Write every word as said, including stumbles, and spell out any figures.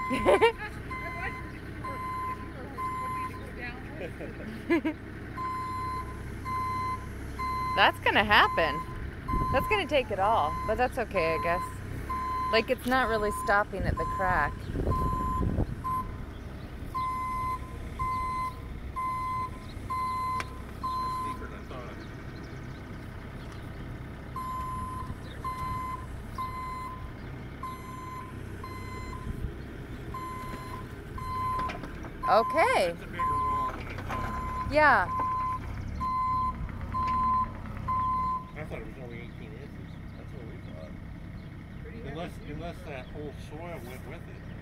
That's gonna happen. That's gonna take it all, but that's okay, I guess. Like, it's not really stopping at the crack. Okay. That's a bigger wall than I thought. Yeah. I thought it was only eighteen inches. That's what we thought. Unless, unless that whole soil went with it.